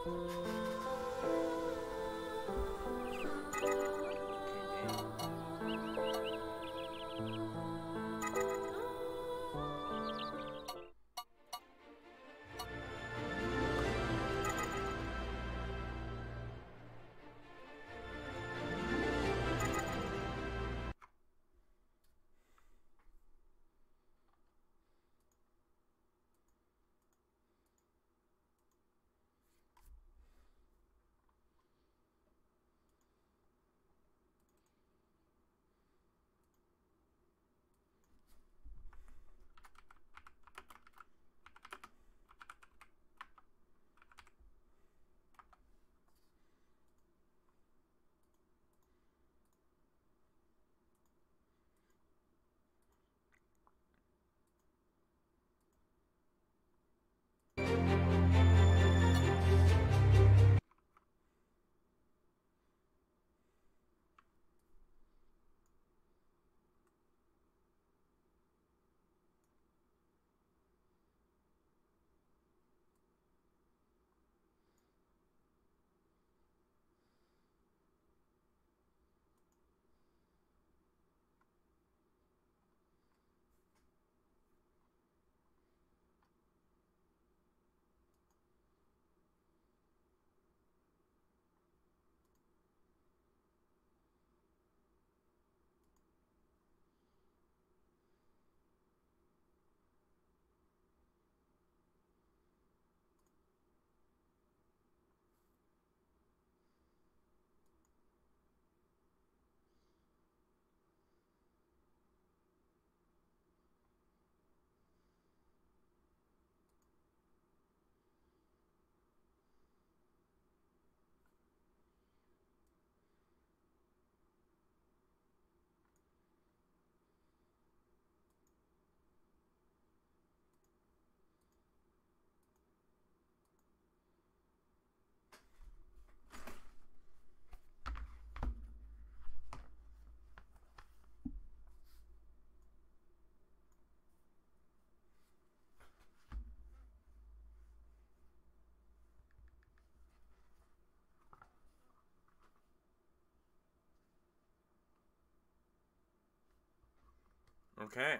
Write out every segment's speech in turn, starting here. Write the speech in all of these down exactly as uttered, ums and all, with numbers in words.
Okay.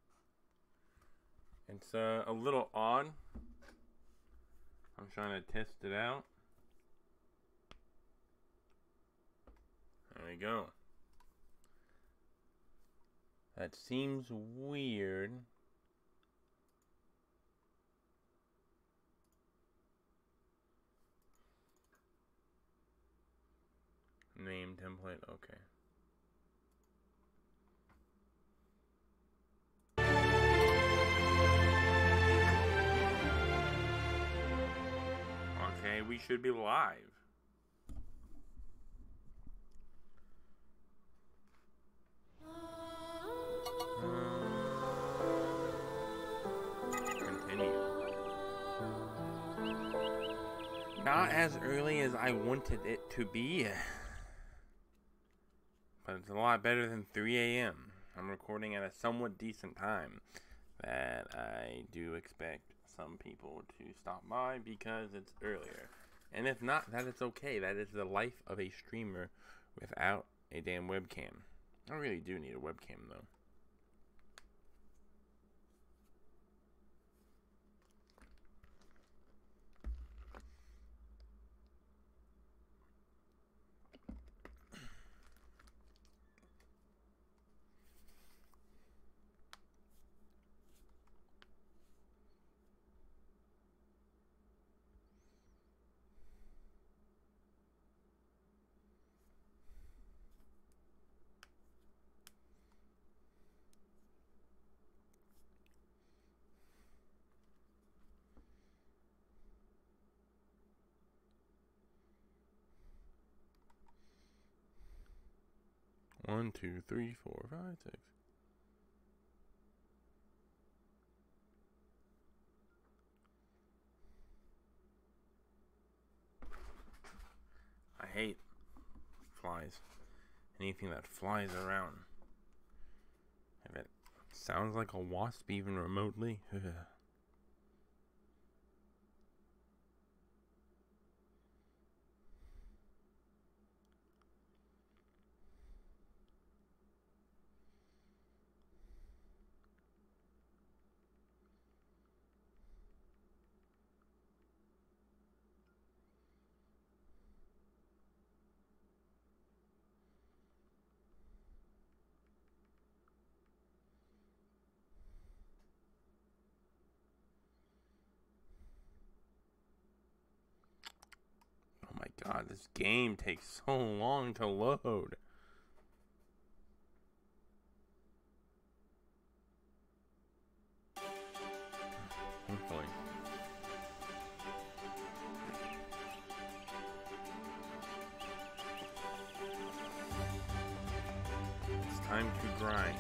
It's uh, a little odd. I'm trying to test it out. There we go. That seems weird. Name template, okay. Okay, we should be live. Continue. Not as early as I wanted it to be, but it's a lot better than three A M I'm recording at a somewhat decent time that I do expect some people to stop by because it's earlier. And if not, that is okay. That is the life of a streamer without a damn webcam. I really do need a webcam though. One, two, three, four, five, six. I hate flies. Anything that flies around. If it sounds like a wasp even remotely. God, this game takes so long to load. Hopefully. It's time to grind.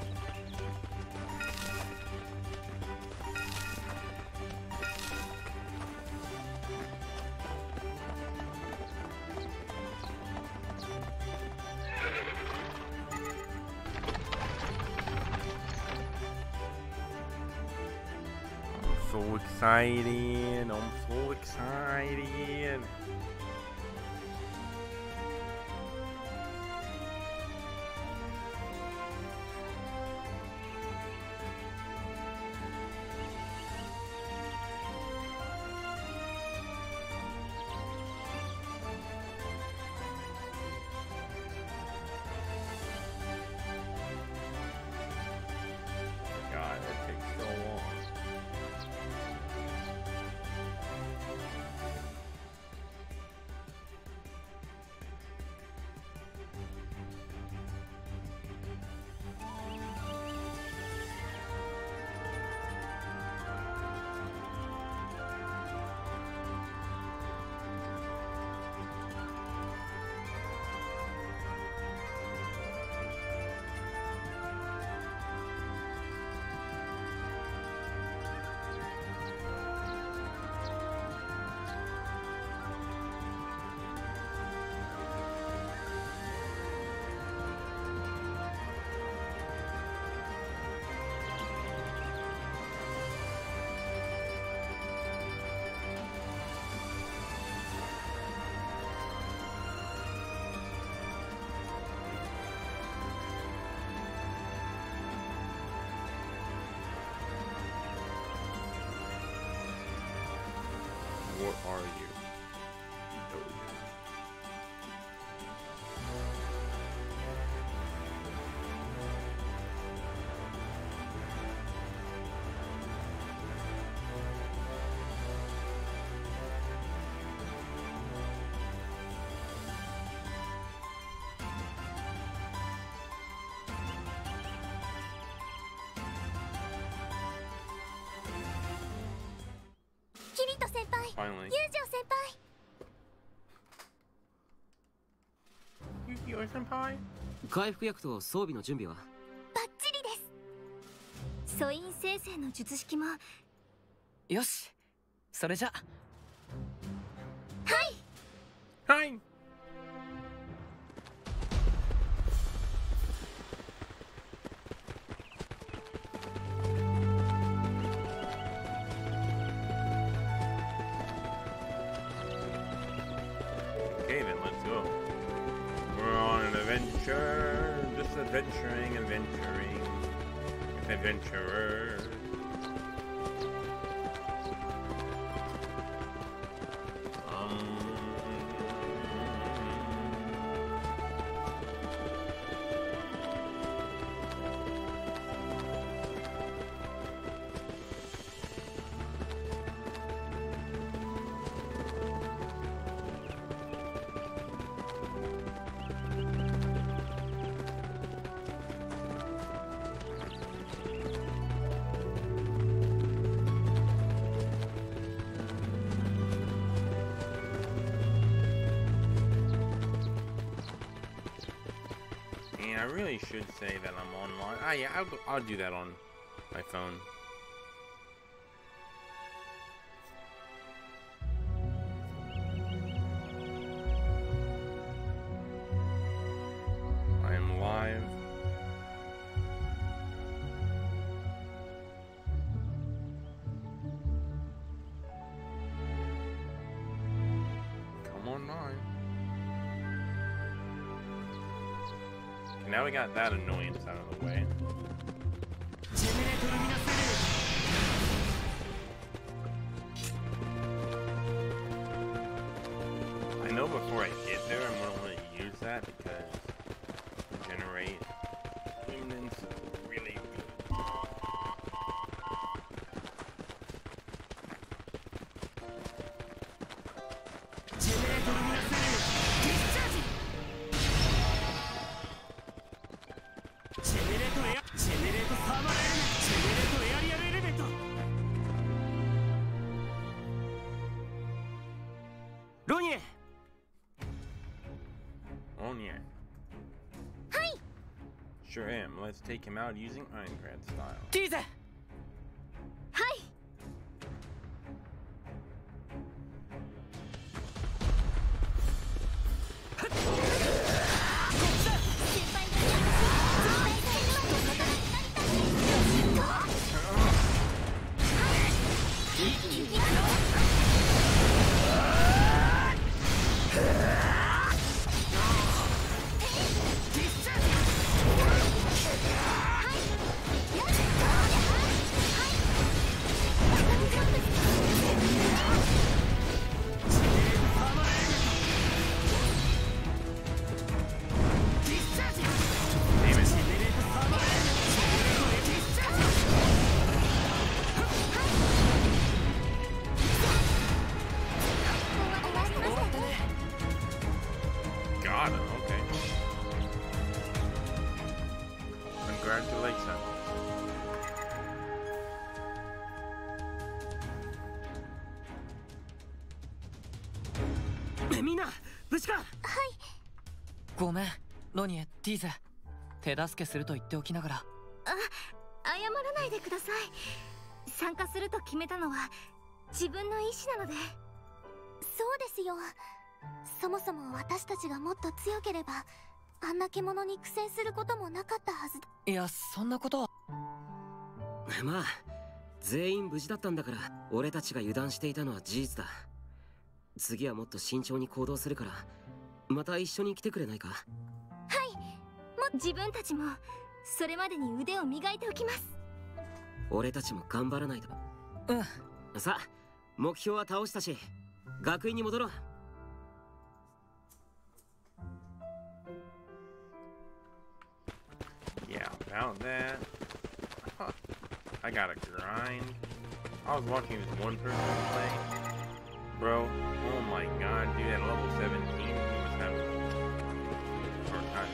So excited, I'm so excited. God, it takes so long. What are you? Kirito 先輩、 Finally. 友情先輩。 Yukio senpai? 回復薬と装備の準備は？ バッチリです。素因生成の術式も。 よし、それじゃ。 はい。 Hi! Okay, then let's go. We're on an adventure. Just adventuring, adventuring. With adventurers. Um. And I really should say that I'm online. Ah, yeah, I'll, I'll do that on my phone. I am live. Come on by. Now we got that annoyance out of the way. I know before I get there, I'm gonna want to use that because generate humans really good. ロニエ。 On here. Hi. Sure am. Let's take him out using Ironclad style. ティーゼ。 はい。 Got him, okay. Congratulations. みんな無事か。 はい。 ごめんロニエ、ティーゼ。手助けすると言っておきながら。 あ、謝らないでください。参加すると決めたのは自分の意思なので。そうですよ。そもそも私たちがもっと強ければあんな獣に苦戦することもなかったはずだ。 いや、そんなことは。まあ全員無事だったんだから、俺たちが油断していたのは事実だ。次はもっと慎重に行動するから、また一緒に来てくれないか。 はい。も自分たちもそれまでに腕を磨いておきます。 俺たちも頑張らないと。うん。さあ目標は倒したし、学院に戻ろう。 Yeah, about that. Huh. I gotta grind. I was watching this one person play. Bro, oh my god, dude, at level seventeen, he was having a hard time.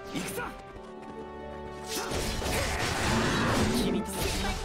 行くぞ。君と私は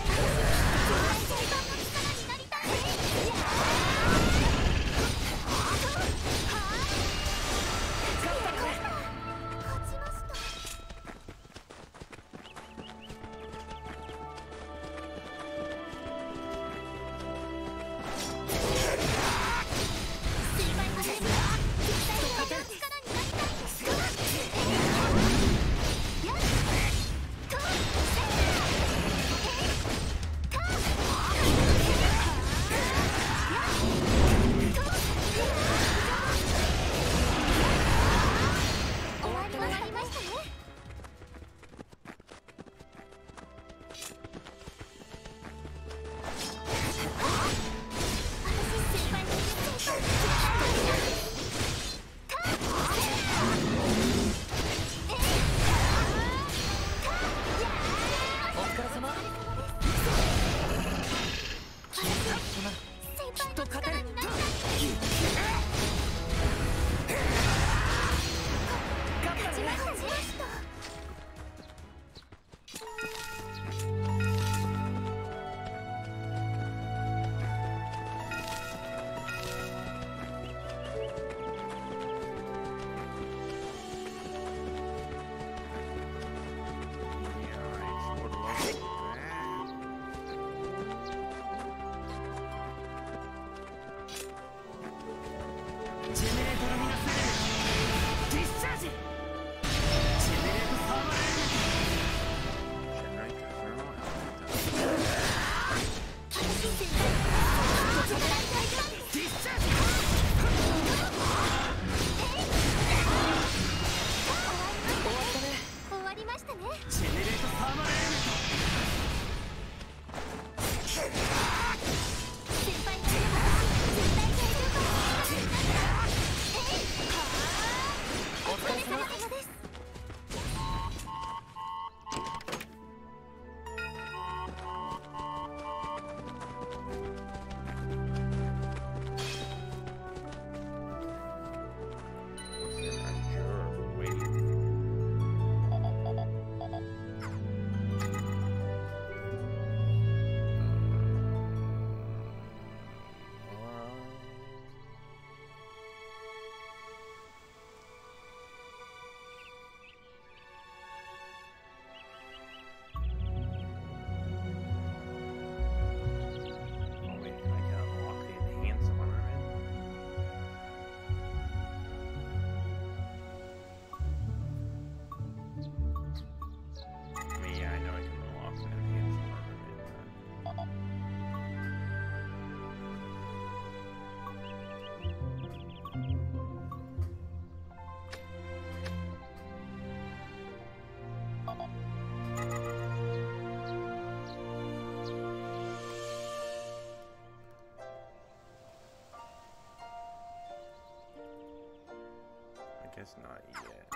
guess not yet.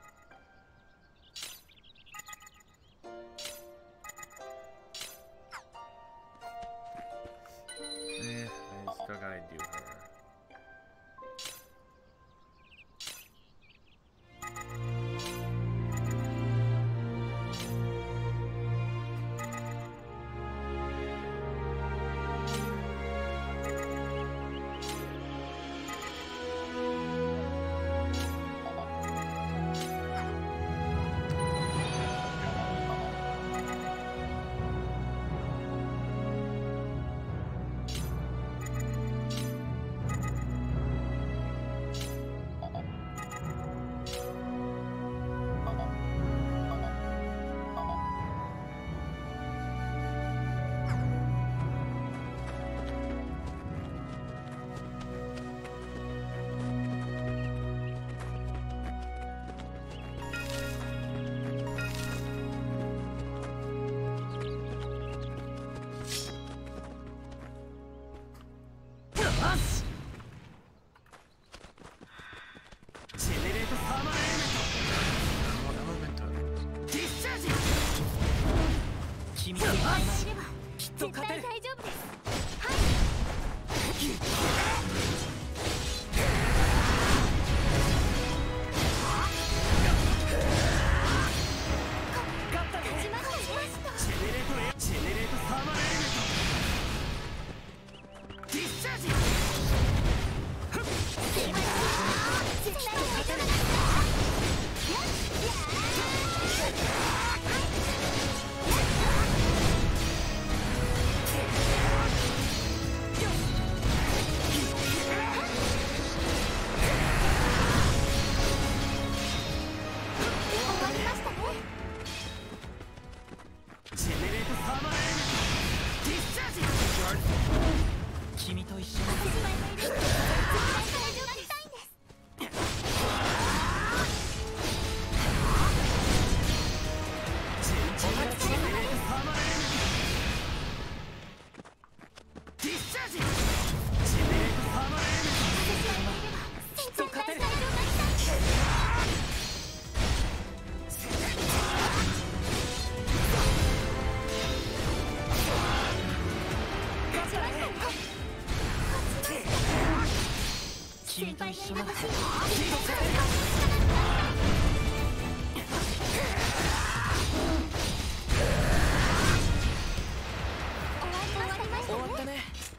Eh, I still gotta do her. 心配がいたしい。終わったね。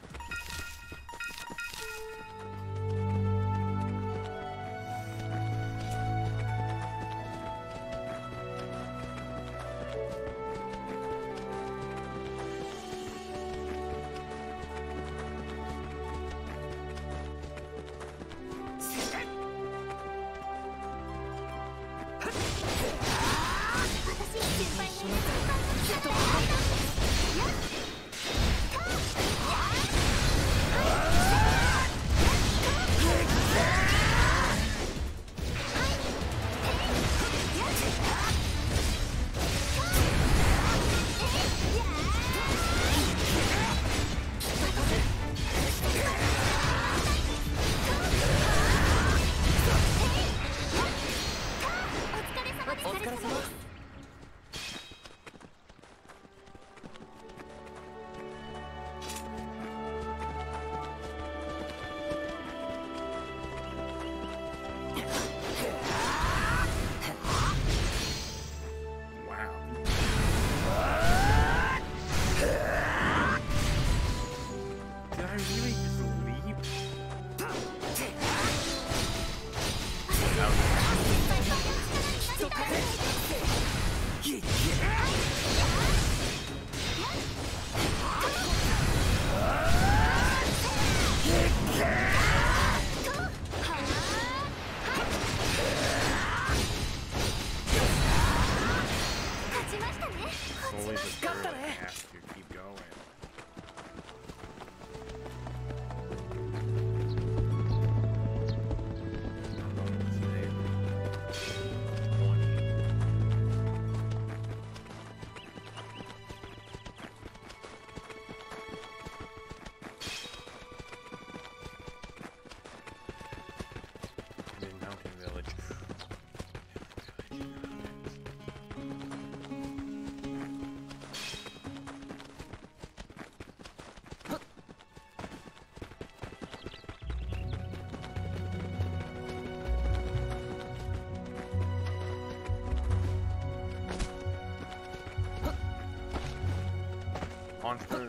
Monster!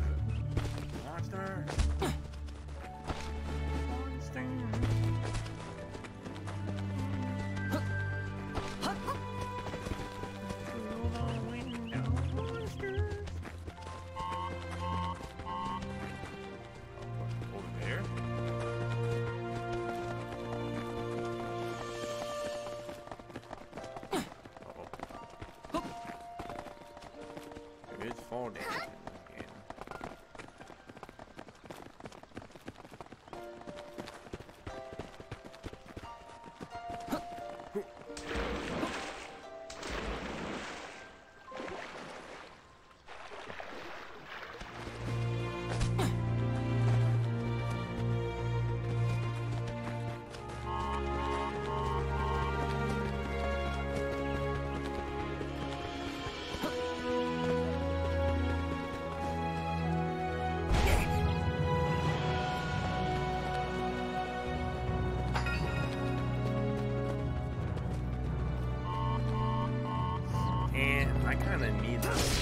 Monster! Monster! Through the window, monsters! Over there? Uh-oh. There is fall damage. I kinda need this.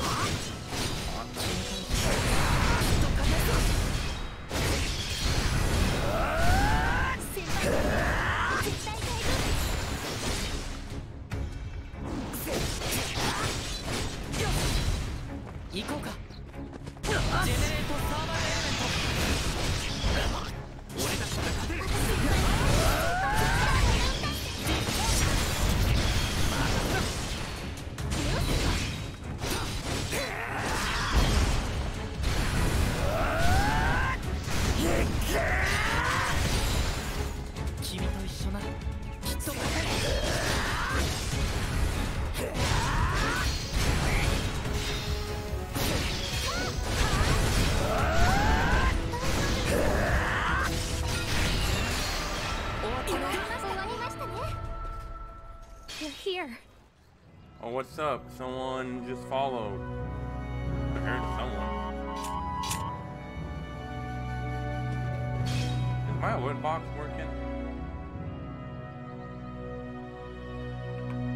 You're here. Oh, what's up? Someone just followed. I heard someone. Is my wood box working?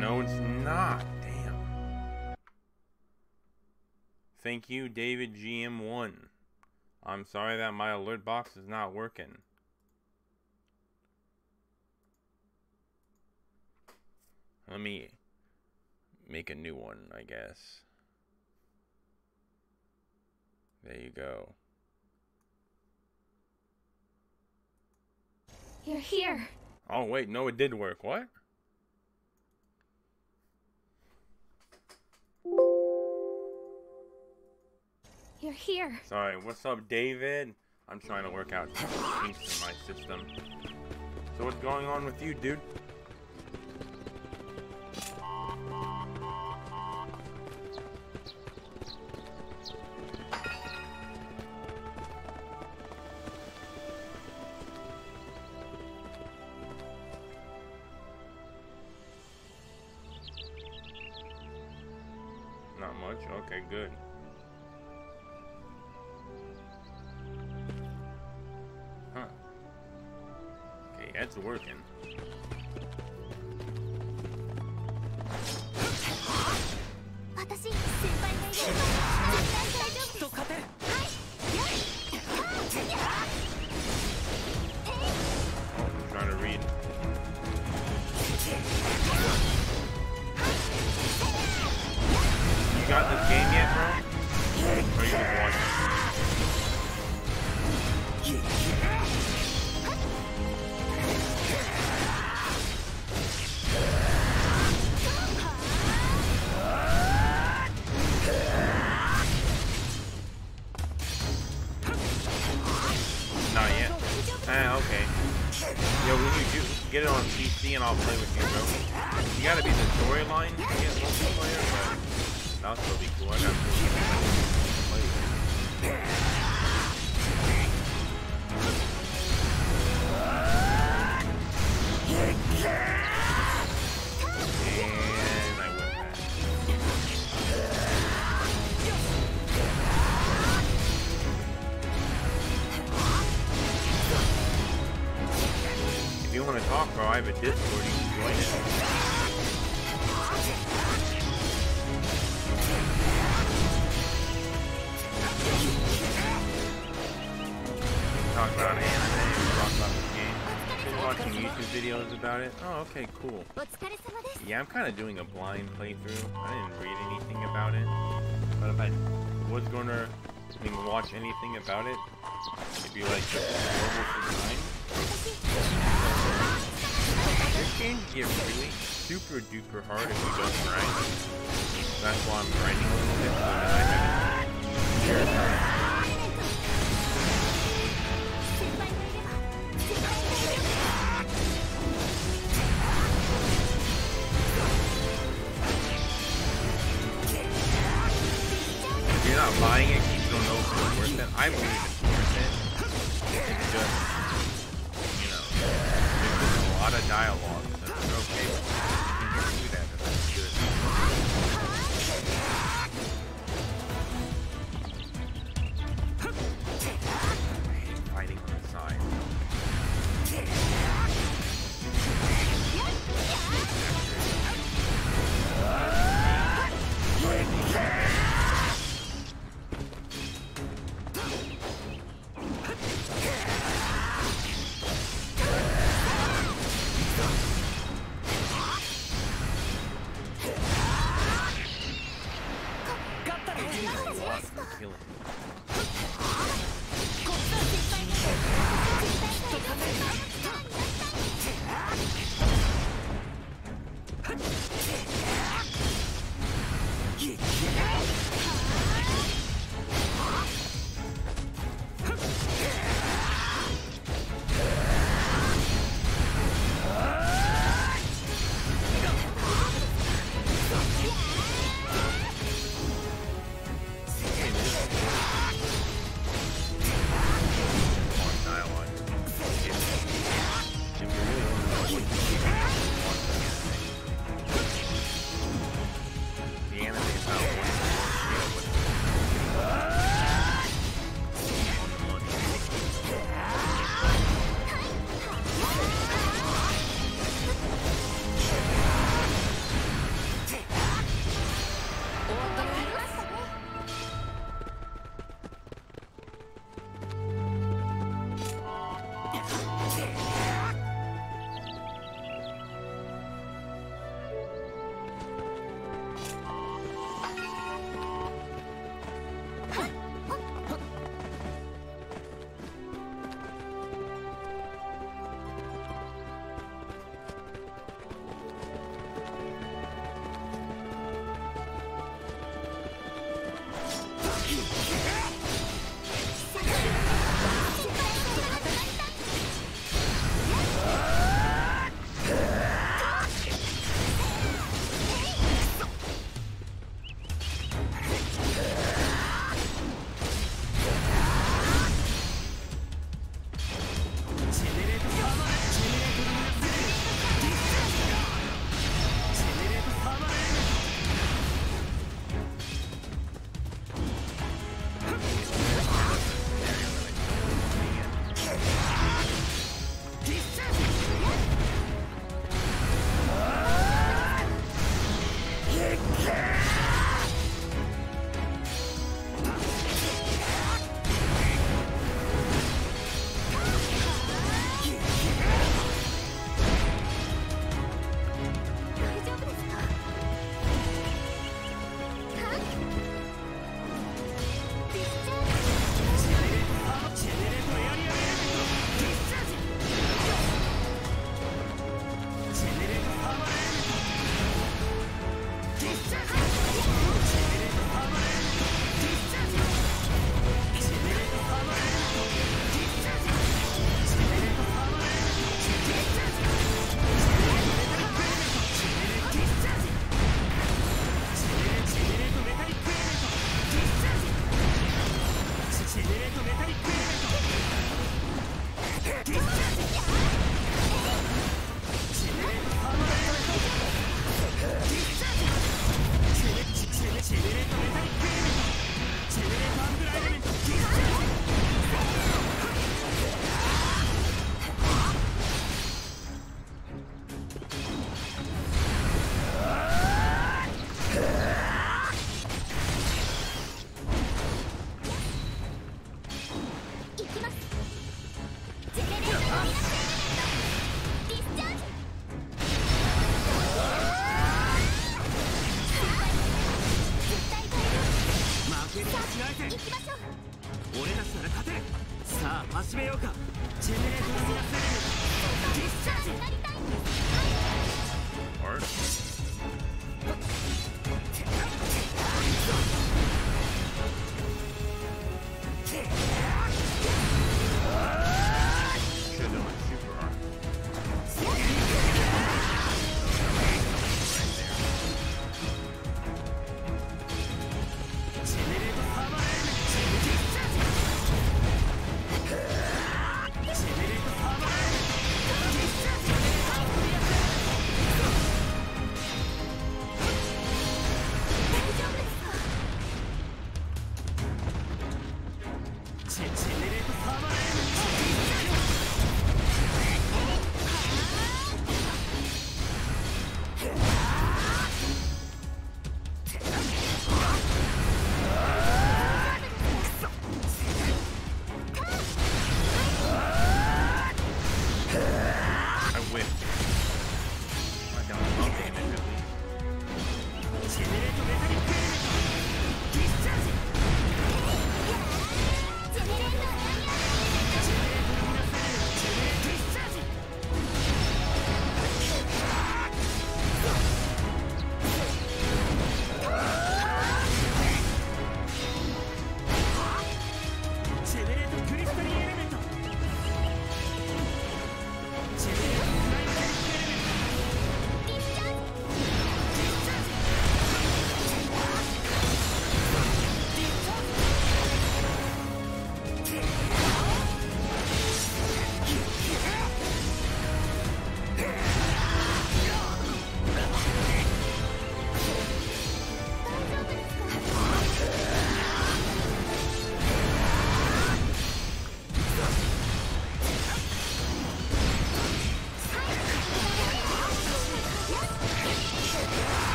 No, it's not. Damn. Thank you, David G M one. I'm sorry that my alert box is not working. Let me make a new one, I guess. There you go. You're here. Oh, wait, no, it did work. What? You're here. Sorry, what's up, David? I'm trying to work out kinks in my system. So what's going on with you, dude? Not much? Okay, good. Huh. Okay, that's working. Oh, I'm trying to read. You got this game yet, bro? Or you just watching? Not yet. Ah, okay. Yo, when you do get it on P C and I'll play with you, bro. You gotta be the storyline to get multiplayer, but that'll still be cool. I got to play. And I went back. If you want to talk, bro, I have a Discord. You can join it. Talk about anime, talk about the game. Been watching YouTube videos about it. Oh, okay, cool. Yeah, I'm kind of doing a blind playthrough. I didn't read anything about it. But if I was going to I mean, watch anything about it, it'd be like normal design. This game can get really super duper hard if you don't grind. That's why I'm grinding a little bit, so that I haven't. If you're not buying it, you don't know if it's worth it. I believe it's worth it. It's just, you know, there's just a lot of dialogue. So if you're okay with it, you can do that, and that's good. I hate fighting on the side. Killing.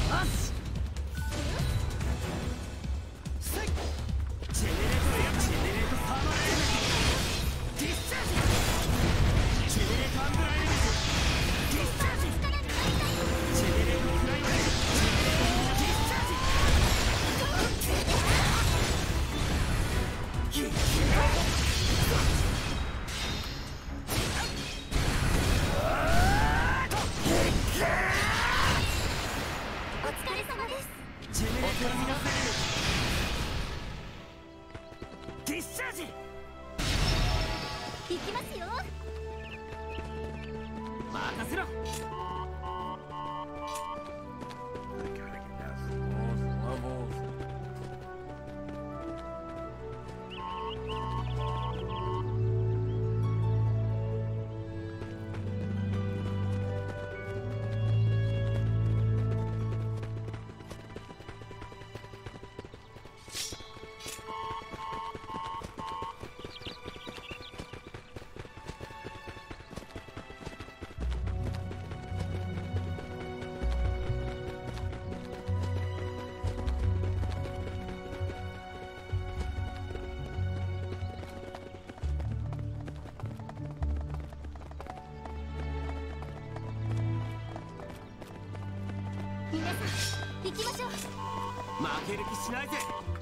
皆さん行きましょう。 負ける気しないぜ。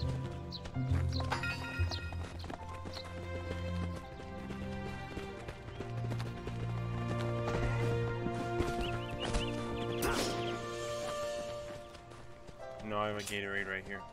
No, I have a Gatorade right here.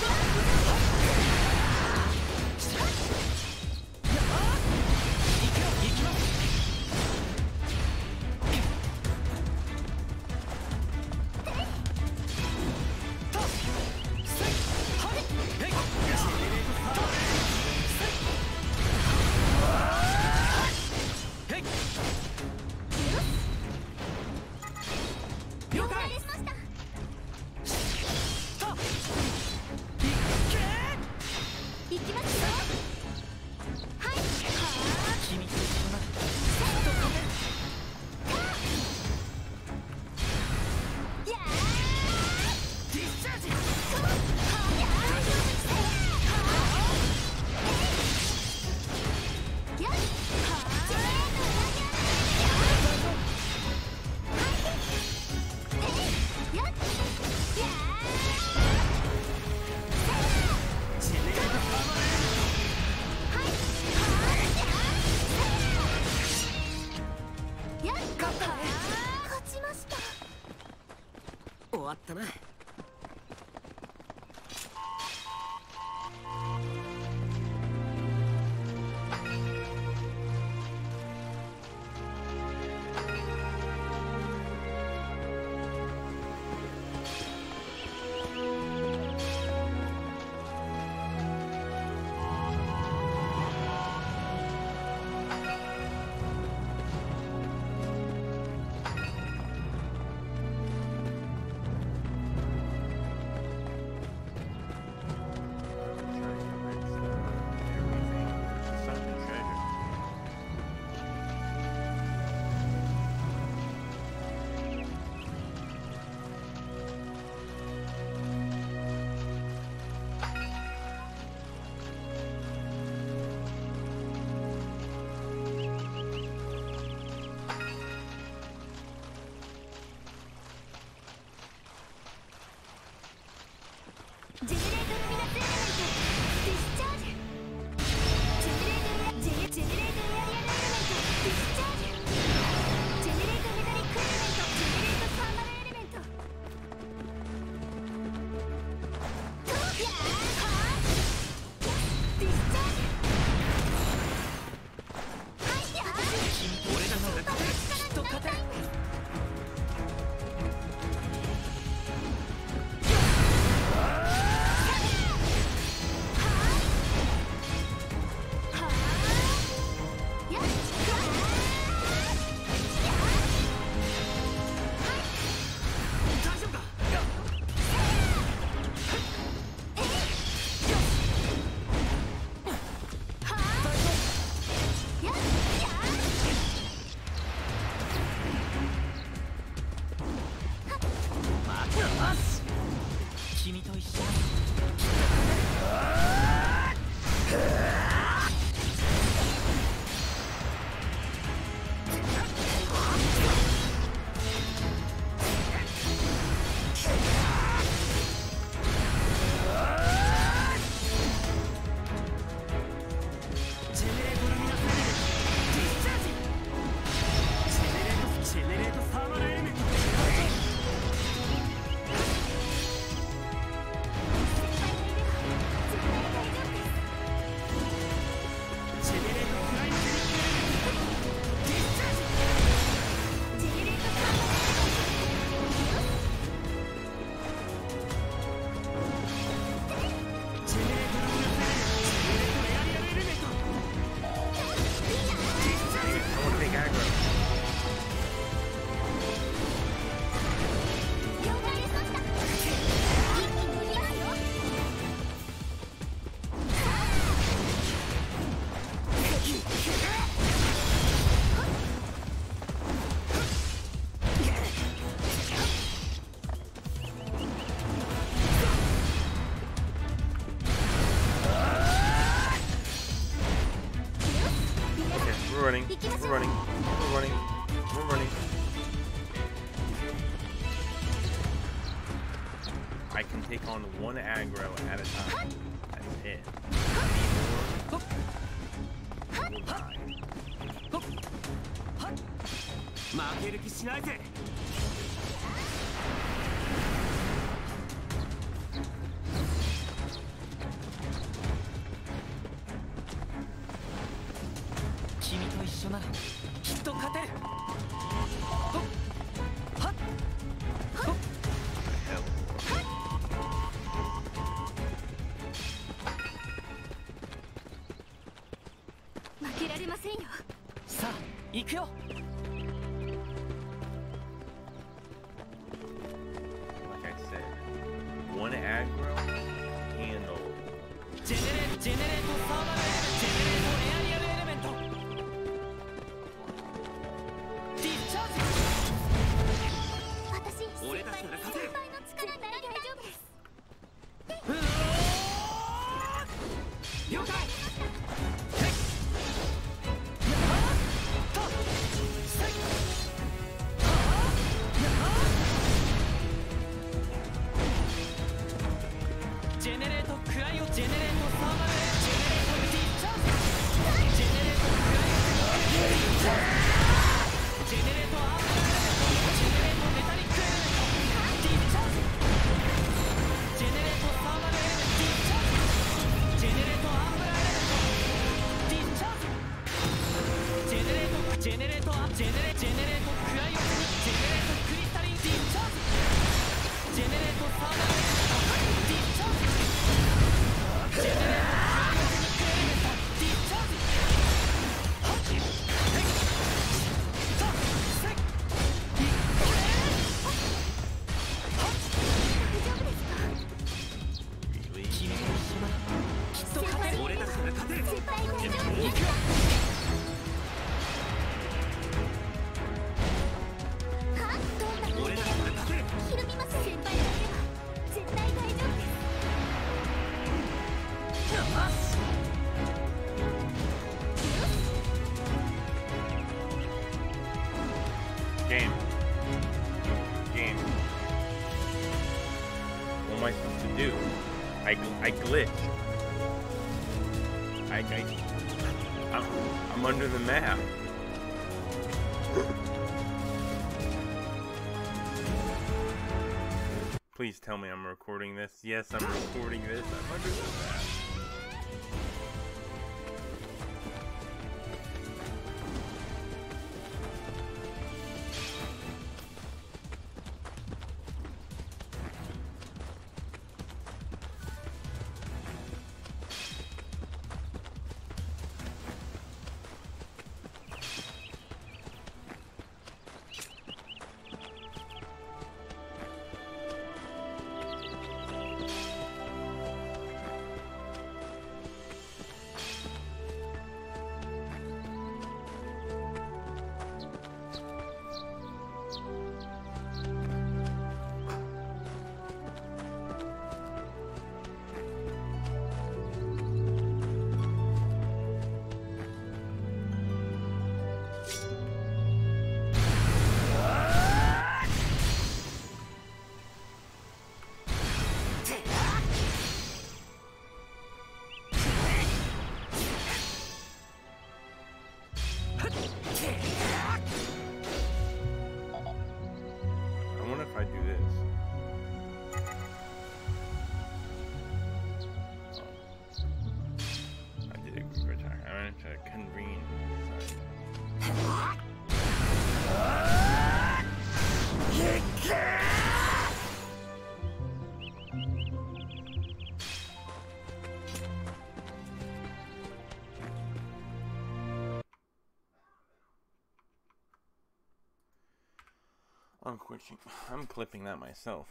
終わったな。 ジェネレートルミナスエレメントディスチャージ。ジェネレートジェジェネレートエアリアルエレメントディスチャージ。ジェネレートメタリックエレメントジェネレートサーマルエレメントとやーはーディスチャージ。はいやー俺らの中できっと勝てる。 君と一緒に We're running. We're running. We're running. We're running. I can take on one aggro at a time. That's it. More. We'll die. 負ける気しないぜ。 緒ならきっと勝てる。ほっはっほっ負けられませんよ。 さあ行くよ。 Like I said, one aggro handle. ジェネレジェネレートサーバルエレメント、ジェネレートエアリアルエレメント、ディスチャージ。 私、 俺たちなら勝てる。 先輩の力になら大丈夫です。 うおー了解。ジェネレートクライオジェネレートサーバルエレジェネレートディスチャージ。ジェネレートクライオディスチャージ。ジェネレートアームラエレメント、ジェネレートメタリックエレメント、ディスチャージ。ジェネレートサーバルエレメント、ディスチャージ。ジェネレートアームラエレメント、ディスチャージ。ジェネレートジェネレートアジェネレジェネレートクライオジェネレートクリスタリンディスチャージ。ジェネレートサーバルエレメント、ディスチャージ。ジェネレートクライオジェニックエレメント、ディスチャージ。はっへっさっせっいっはっ大丈夫ですか？ 君と一緒ならきっと勝てる。俺たちなら勝てる。 絶対大丈夫です。 行くよ。 はどんな風俺たちなら勝てる。 ひるみません。先輩がいれば絶対大丈夫です。 Game. Game. What am I supposed to do? I, I glitched. I, I, I'm, I'm under the map. Please tell me I'm recording this. Yes, I'm recording this. I'm under the map. I'm quitting. I'm clipping that myself.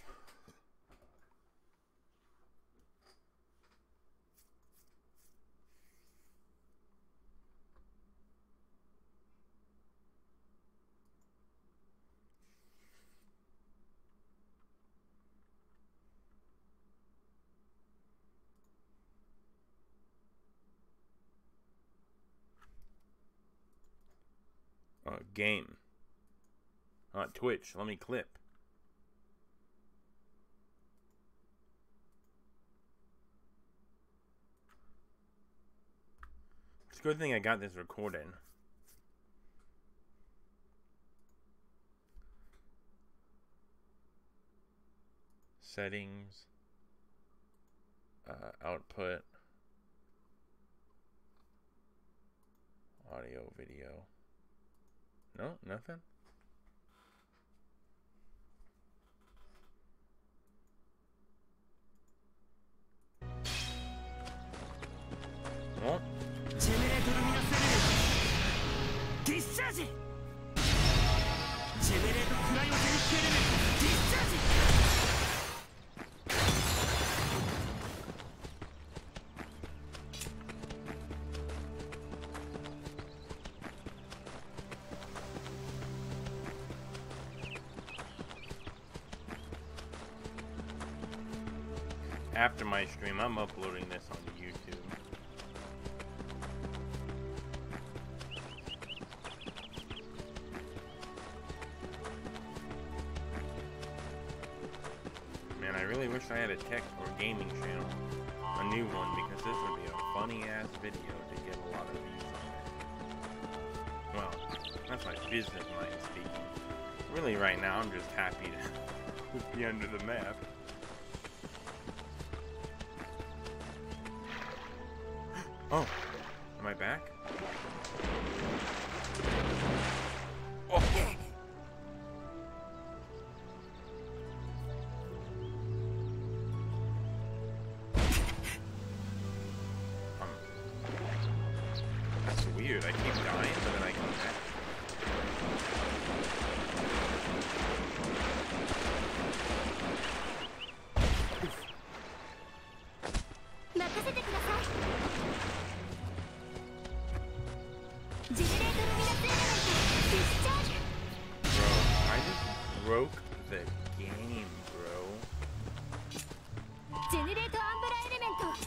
Uh, game. Uh, Twitch. Let me clip. It's a good thing I got this recorded. Settings. Uh, output. Audio, video. No, nothing? Well, Generator Luminous Element Discharge! Generator Cryogenic Element Discharge! after my stream, I'm uploading this on YouTube. Man, I really wish I had a tech or gaming channel, a new one, because this would be a funny ass video to get a lot of views on it. Well, that's my business mind speaking. Really, right now, I'm just happy to be under the map. Oh, am I back? Oh. Um, that's weird. I keep dying, but then I come back. Broke the game, bro. Generator Umbrella Element.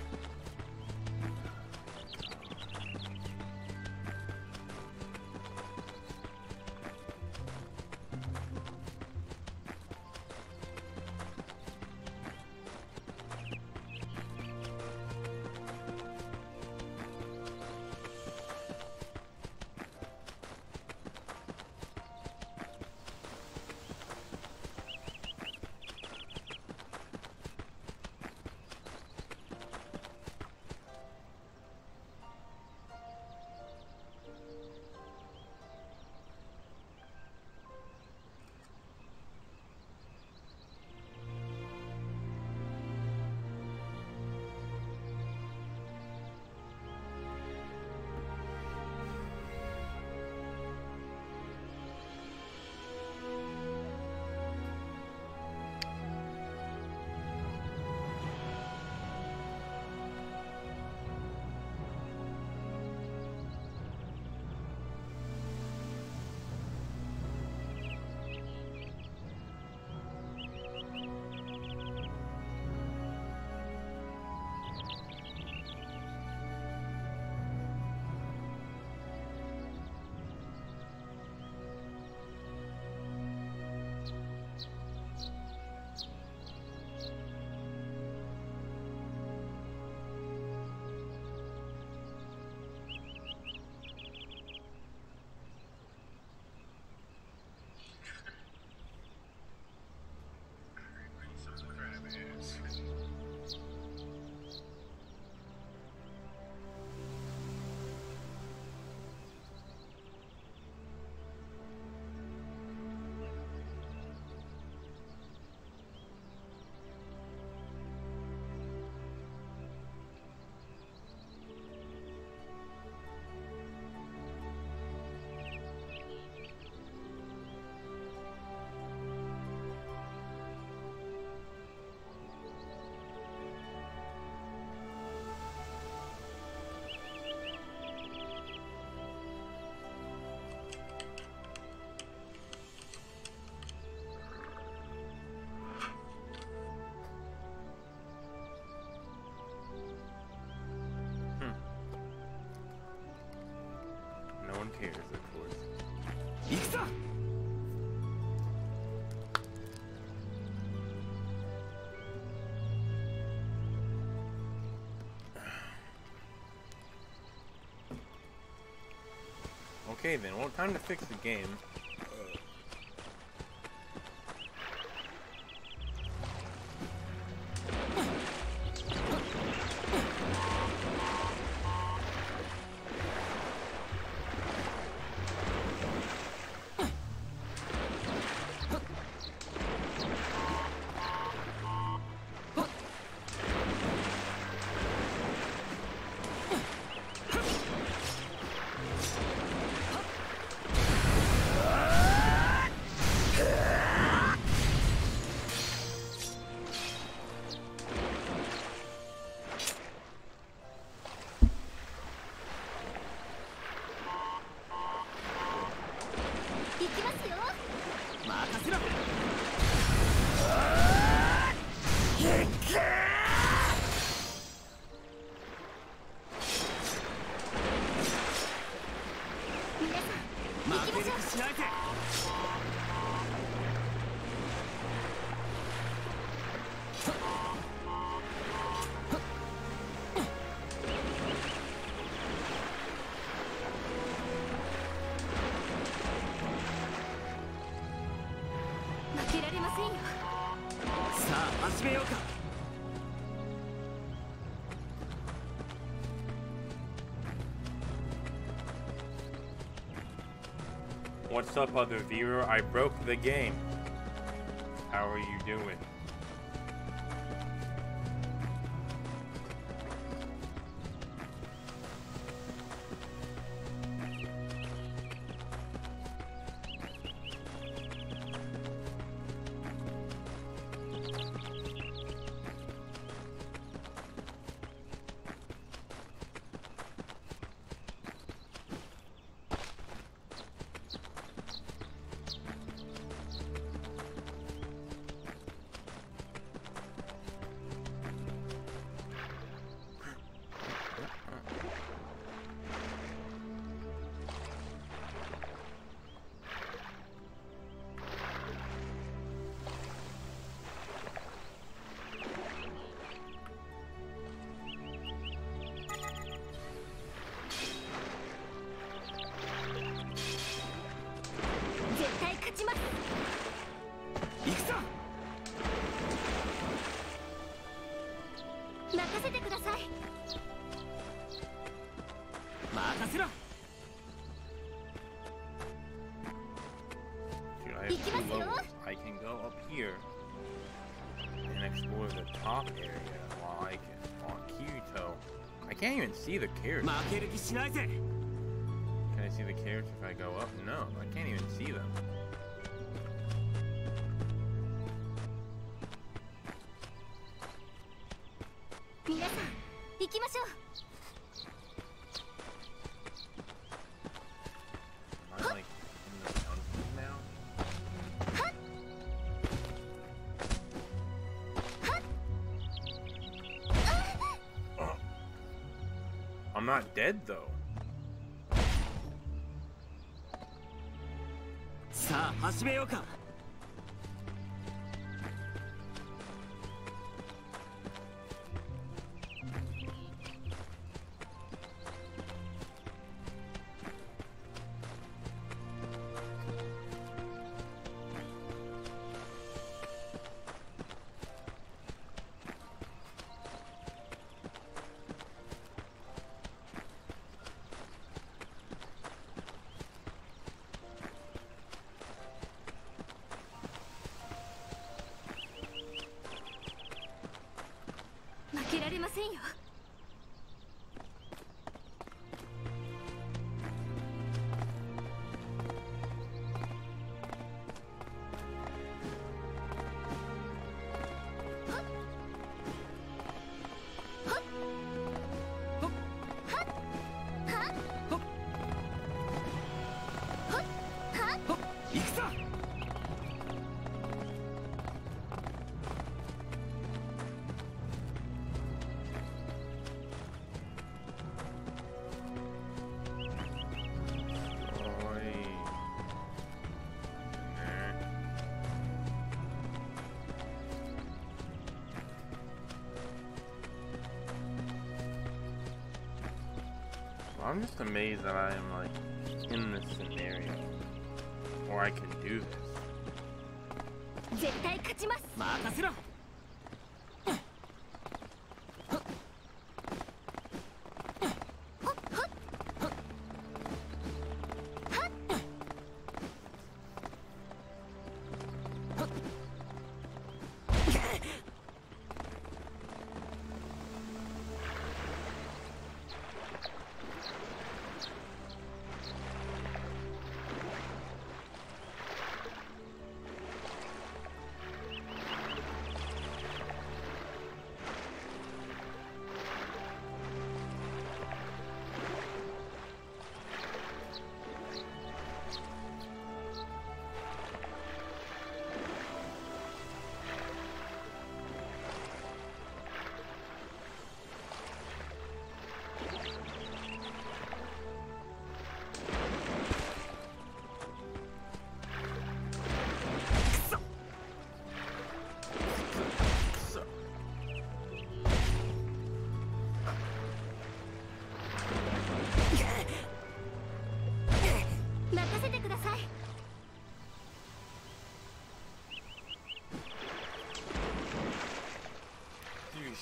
No one cares, of course. Okay then, well, time to fix the game. ようか。 What's up, other viewer? I broke the game. How are you doing? I can go up here and explore the top area while I can, while Kirito. I can't even see the characters. Can I see the characters if I go up? No, I can't even see them. Am I like in the dungeons now? I'm not dead though. I'm just amazed that I am like in this scenario, or I can do this.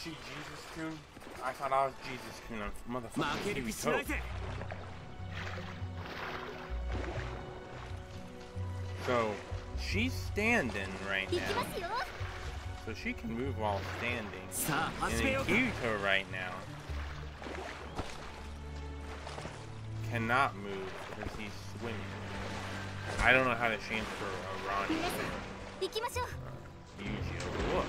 she Jesus Kun? I thought I was Jesus Kun on motherfucking Kirito. So, she's standing right now. So she can move while standing. And then Kirito right now cannot move because he's swimming. I don't know how to change for a Ronnie. Uh, Yu-Gi-Oh! Look.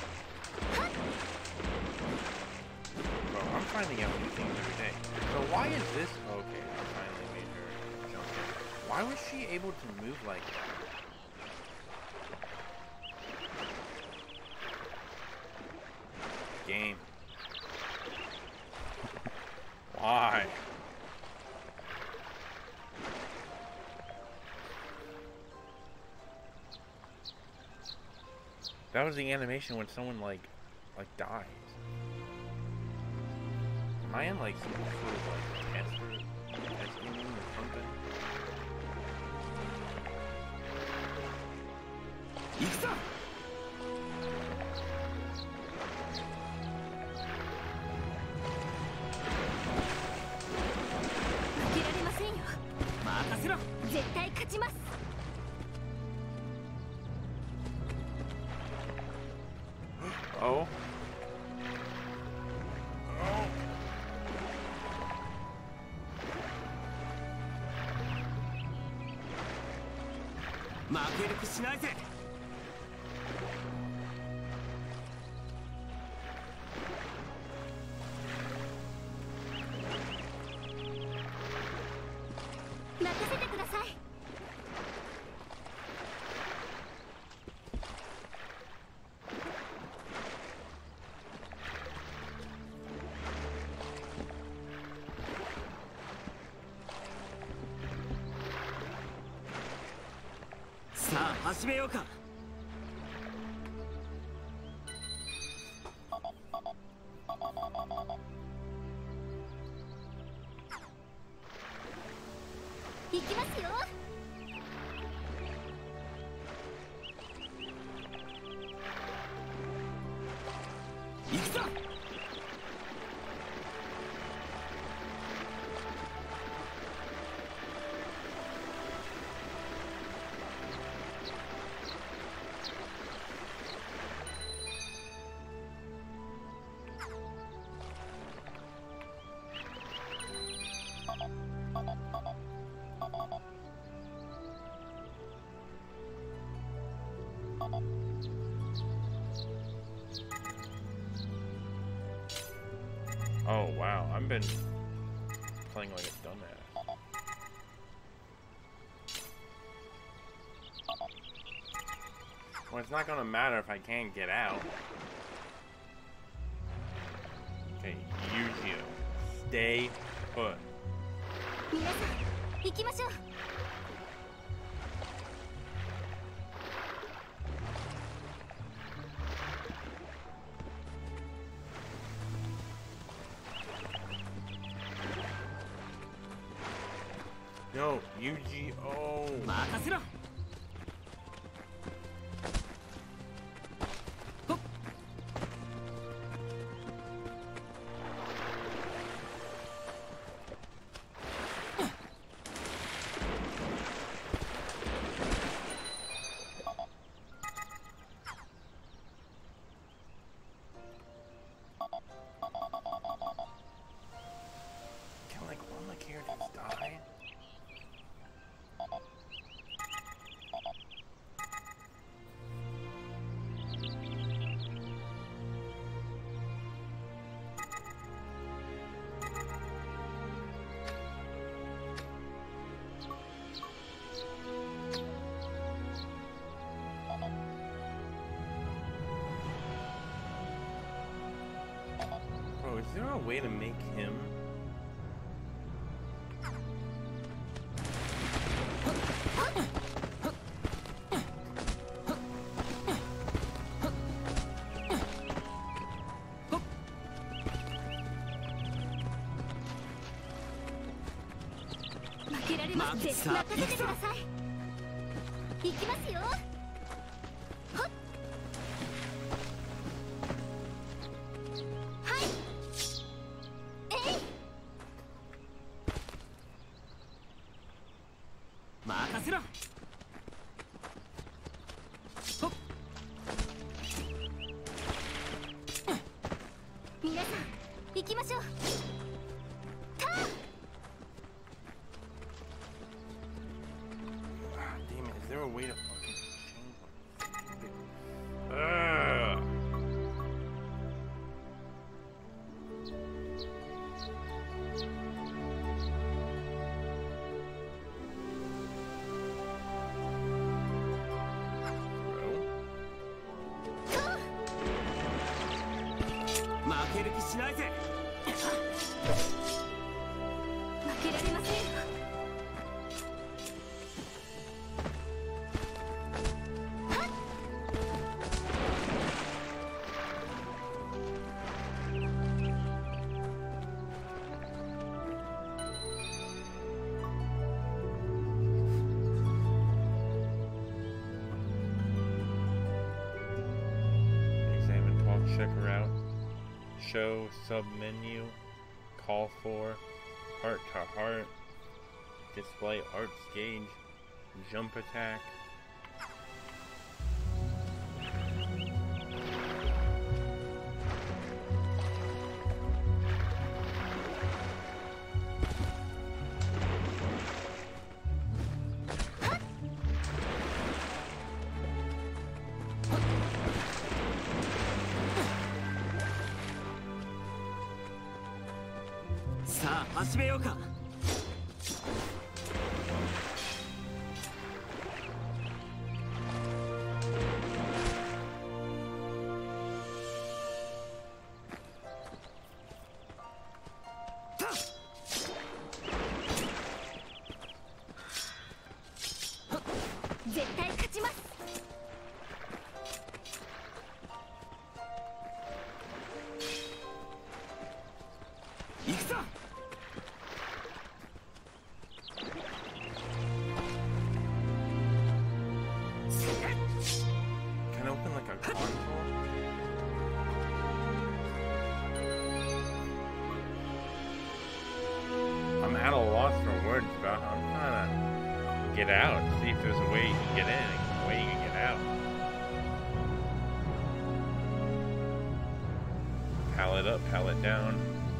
Bro, I'm finding out new things every day. So why is this? Okay, I finally made her jump in. Why was she able to move like that? Game. Why? That was the animation when someone like like dies. Am I in like some sort of like test testing room or something? Iksa! Oh. Oh.さあ始めようか。 行きますよ。 行くぞ。 Oh wow, I've been playing like a dumbass. Well, it's not gonna matter if I can't get out. Okay, Yu-Gi-Oh! Stay put. 皆さん、行きましょう。 No, Yu-Gi-Oh! 任せろ。 Can like all my characters die? Bro, is there a way to make him? さあ、任せてください。行きますよ。はっ。 皆さん行きましょう。ターン。 Ah, damn it. Is there a way to fucking change them? Ugh. Bro? 負ける気しないぜ。 負けられませんよ。 Examine talk, check her out. Show, sub menu, call for, heart to heart, display arts gauge, jump attack. "さあ始めようか。 絶対勝ちます。 行くぞ。 Can I open like a console? I'm at a loss for words about how I'm trying to get out. See if there's a way you can get in and a way you can get out. Pallet up, pallet down.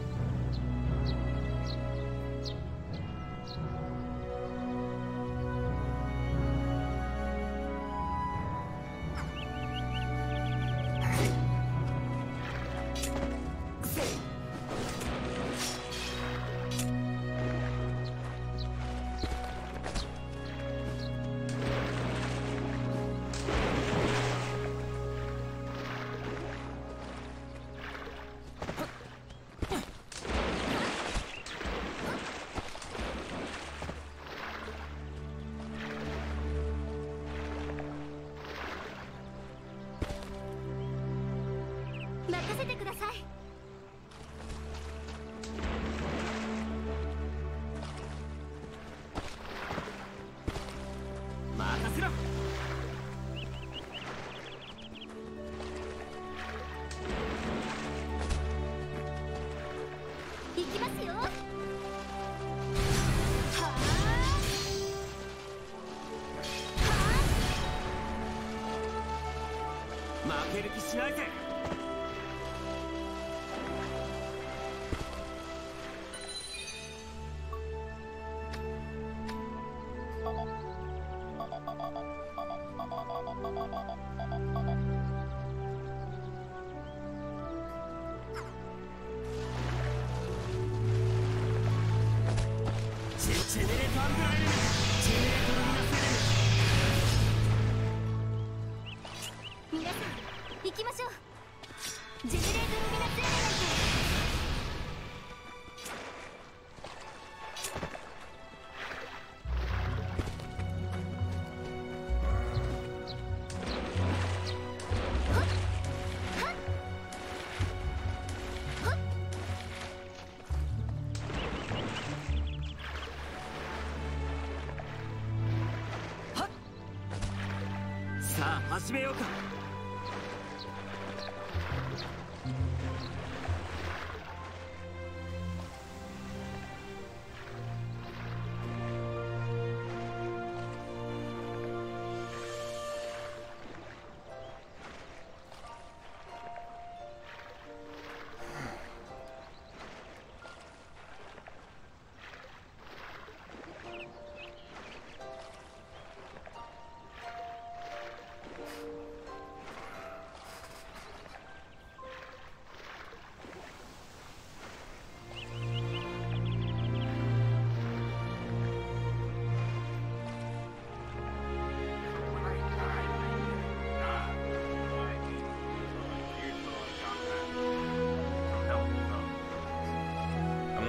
さあ始めようか。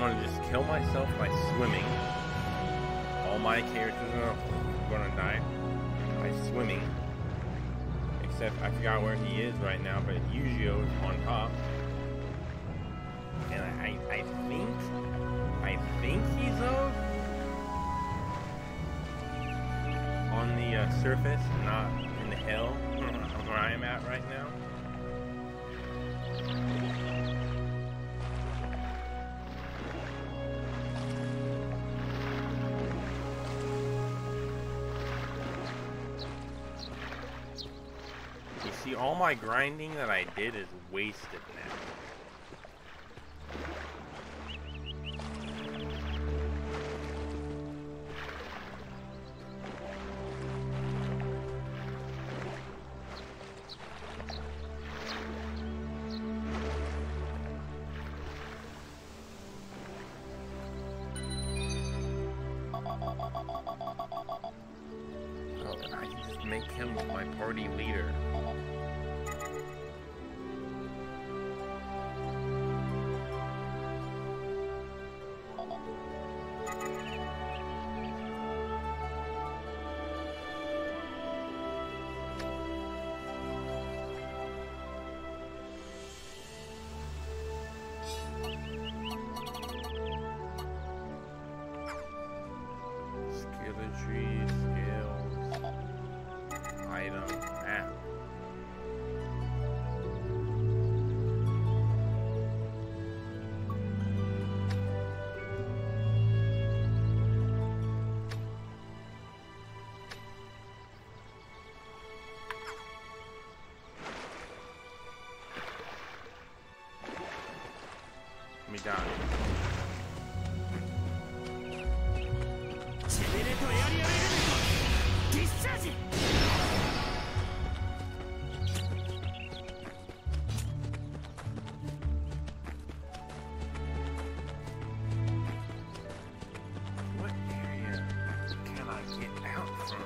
want to just kill myself by swimming. All my characters are going to die by swimming. Except I forgot where he is right now, but Yujio is on top. And I, I think, I think he's uh, on the uh, surface, not in the hell where I am at right now. You see, all my grinding that I did is wasted now. Oh, and I can just make him my party leader. Skilletry, skills, item, map. Let me die. What area can I get out from?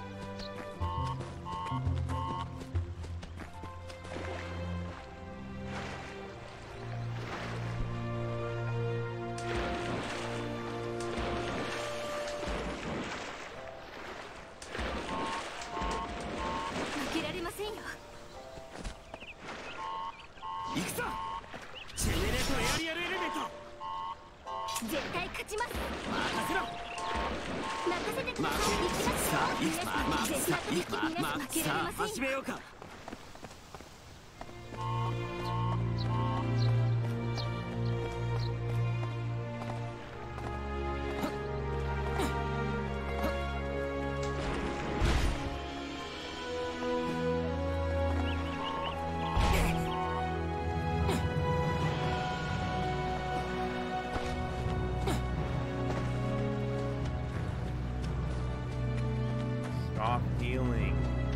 Stop healing.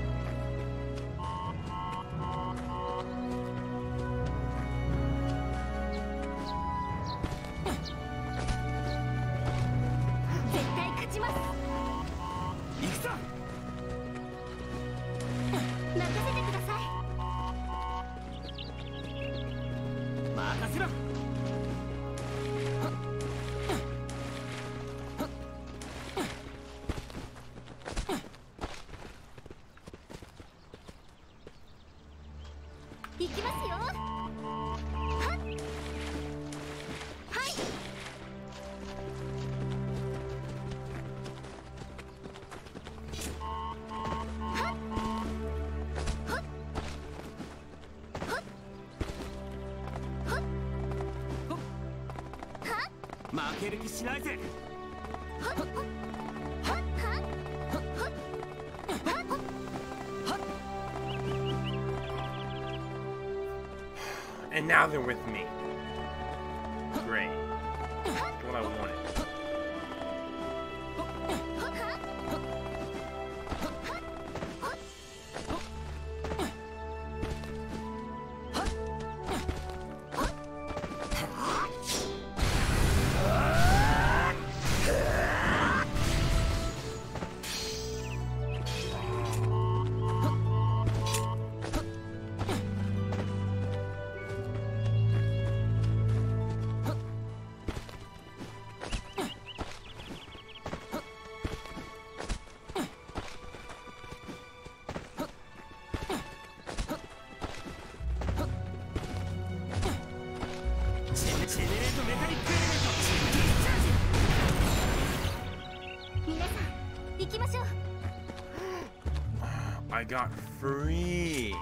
And now they're with me. Great. That's what I wanted. ジェネレートメタリックエレメント皆さん行きましょう。 I got free.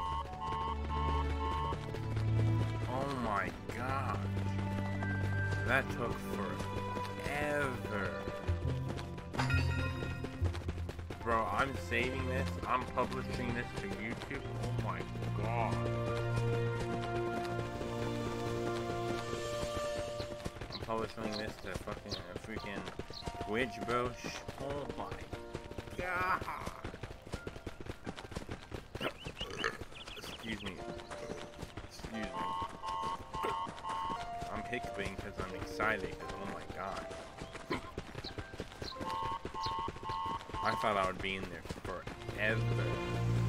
Oh my god. That took forever. Bro, I'm saving this. I'm publishing this to YouTube. Oh my god. I'm publishing this to fucking uh, freaking Twitch, bro. Oh my god. Excuse me. Excuse me. I'm hiccuping because I'm excited. Because oh my god. I thought I would be in there forever.